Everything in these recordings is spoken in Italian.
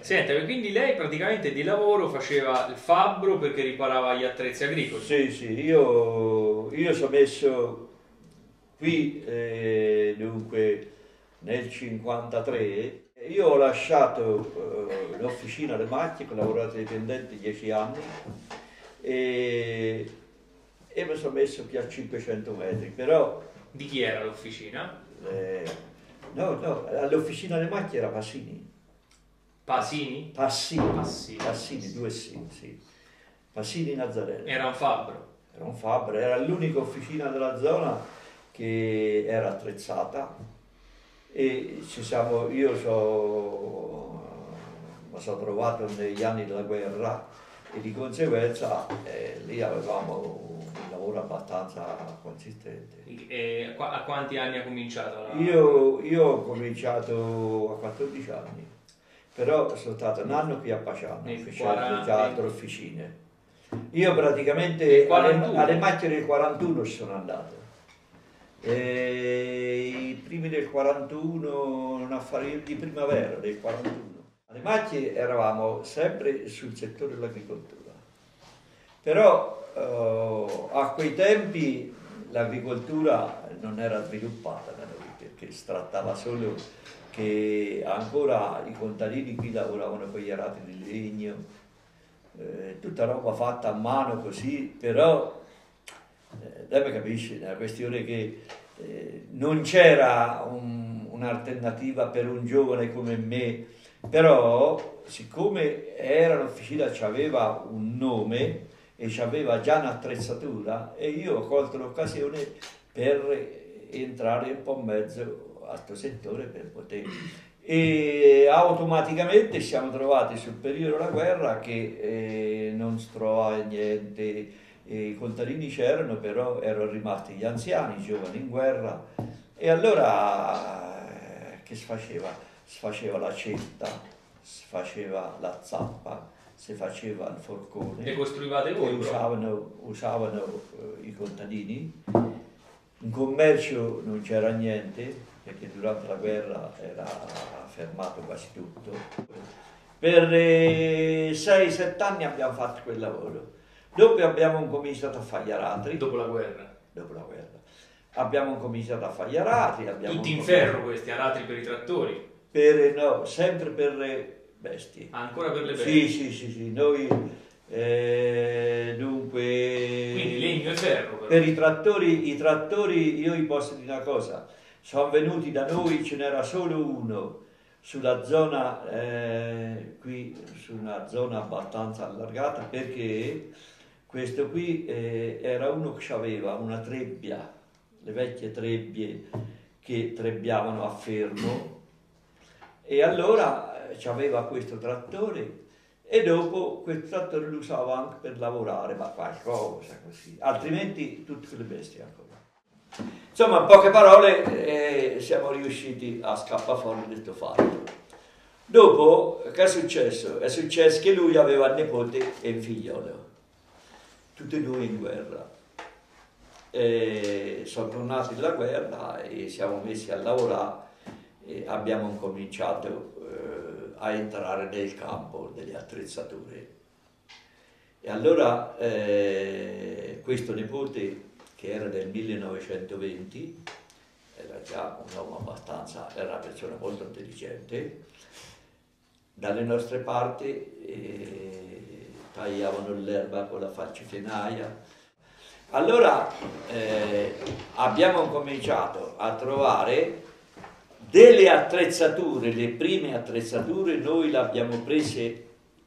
Senta, quindi lei praticamente di lavoro faceva il fabbro perché riparava gli attrezzi agricoli? Sì, sì, io sono messo qui, dunque, nel 53. Io ho lasciato l'officina alle macchine, ho lavorato dipendente 10 anni e, e mi sono messo qui a 500 metri, però Di chi era l'officina? eh, no, no, all'officina alle macchine era Pasini. Pasini? Passini, Passini. Passini, due sì, sì. Passini Nazareno. Era un fabbro. Era un fabbro, era l'unica officina della zona che era attrezzata e mi sono trovato negli anni della guerra e di conseguenza lì avevamo un lavoro abbastanza consistente. E a quanti anni ha cominciato la... Io ho cominciato a 14 anni, però sono stato un anno qui a Paciano, Nel facendo 40 già altre officine. Io praticamente Nel 41? alle macchie del 41 ci sono andato. I primi del 41, un affare di primavera del 41. Alle macchie eravamo sempre sul settore dell'agricoltura, però a quei tempi l'agricoltura non era sviluppata da noi perché si trattava solo che ancora i contadini qui lavoravano con gli arati di legno, tutta roba fatta a mano così, però lei mi capisce, è una questione che non c'era un'alternativa per un giovane come me, però siccome era l'officina, c'aveva un nome e c'aveva già un'attrezzatura e io ho colto l'occasione per entrare un po' in mezzo a questo settore per poter e automaticamente siamo trovati sul periodo della guerra che non si trovava niente, i contadini c'erano, però erano rimasti gli anziani, i giovani in guerra e allora che si faceva? Si faceva la cetta, si faceva la zappa, si faceva il forcone Le costruivate che voi? usavano i contadini. In commercio non c'era niente perché durante la guerra era fermato quasi tutto. Per 6-7 anni abbiamo fatto quel lavoro. Dopo abbiamo cominciato a fare gli aratri. Dopo la guerra. Dopo la guerra. Abbiamo cominciato a fare gli aratri. Tutti in ferro questi, aratri per i trattori. No, sempre per le bestie. Ancora per le Sì, bestie. sì, sì, sì. Noi dunque... Quindi legno e ferro però. Per i trattori io vi posso dire una cosa, sono venuti da noi, ce n'era solo uno sulla zona, qui su una zona abbastanza allargata perché questo qui era uno che aveva una trebbia, le vecchie trebbie che trebbiavano a fermo e allora aveva questo trattore e dopo quel trattore lo usava anche per lavorare, ma qualcosa così, altrimenti tutte le bestie ancora. Insomma, in poche parole, siamo riusciti a scappare fuori di questo fatto. Dopo, che è successo? È successo che lui aveva il nipote e il figliolo, tutti e due in guerra. Sono tornati dalla guerra e siamo messi a lavorare e abbiamo cominciato a entrare nel campo delle attrezzature. E allora questo nipote, che era del 1920, era già un uomo abbastanza, era una persona molto intelligente, dalle nostre parti tagliavano l'erba con la falcifernaia. Allora abbiamo cominciato a trovare delle attrezzature, le prime attrezzature noi le abbiamo prese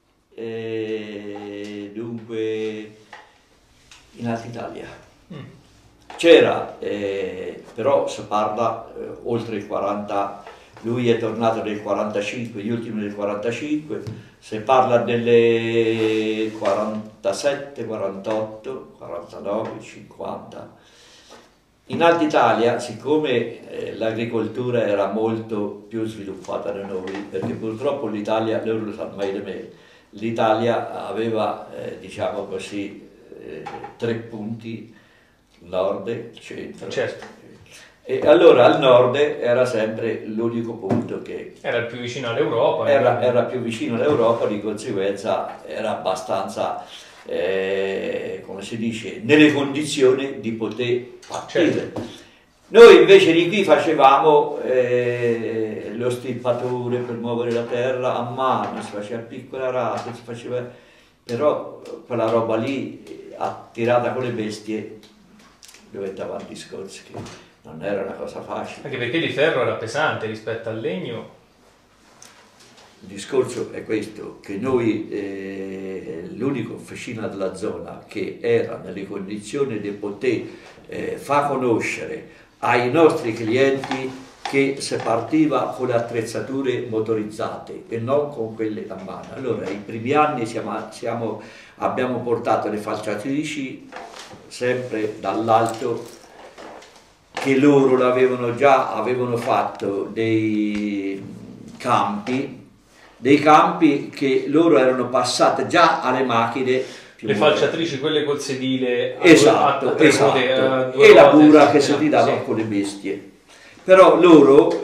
dunque in Alta Italia. C'era, però si parla oltre il 40, lui è tornato nel 45, gli ultimi del 45, si parla delle 47, 48, 49, 50. In Alta Italia, siccome l'agricoltura era molto più sviluppata da noi, perché purtroppo l'Italia, loro lo sanno meglio di me, l'Italia aveva, diciamo così, 3 punti, nord, centro. Certo. E allora al nord era sempre l'unico punto che era il più vicino all'Europa. era più vicino all'Europa, di conseguenza era abbastanza, come si dice, nelle condizioni di poter partire. Certo. Noi invece di qui facevamo lo stirpatore per muovere la terra a mano, si faceva piccola rata, si faceva, però quella roba lì attirata con le bestie dovete avanti discorsi che non era una cosa facile. Anche perché di ferro era pesante rispetto al legno. Il discorso è questo, che noi l'unica officina della zona che era nelle condizioni di poter far conoscere ai nostri clienti che si partiva con le attrezzature motorizzate e non con quelle a mano. Allora, i primi anni abbiamo portato le falciatrici sempre dall'alto, che loro avevano fatto dei campi che loro erano passate già alle macchine. Le falciatrici, quelle col sedile esatto, e la cura che si ridava con le bestie. Però loro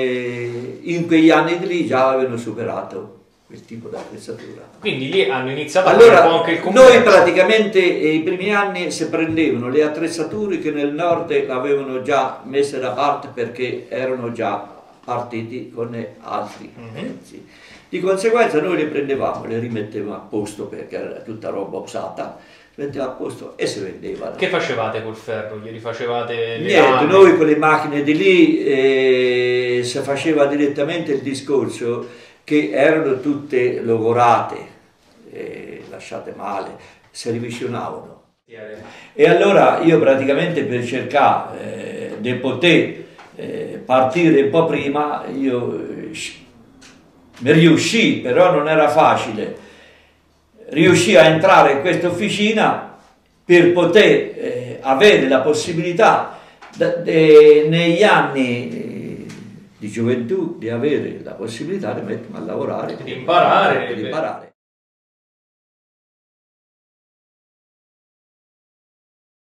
in quegli anni lì già avevano superato quel tipo di attrezzatura. Quindi lì hanno iniziato allora, un po' anche il commercio. Noi praticamente i primi anni si prendevano le attrezzature che nel nord avevano già messe da parte perché erano già partiti con altri pezzi. Di conseguenza noi le prendevamo, le rimettevamo a posto perché era tutta roba usata, metteva a posto e si vendevano. Che facevate col ferro? Gli rifacevate le Niente, lame? noi con le macchine di lì si faceva direttamente il discorso che erano tutte logorate, lasciate male, si rivisionavano. E allora io praticamente per cercare di poter partire un po' prima, io mi riuscì, però non era facile, riuscì a entrare in questa officina per poter avere la possibilità negli anni di gioventù di avere la possibilità di mettermi a lavorare, di imparare.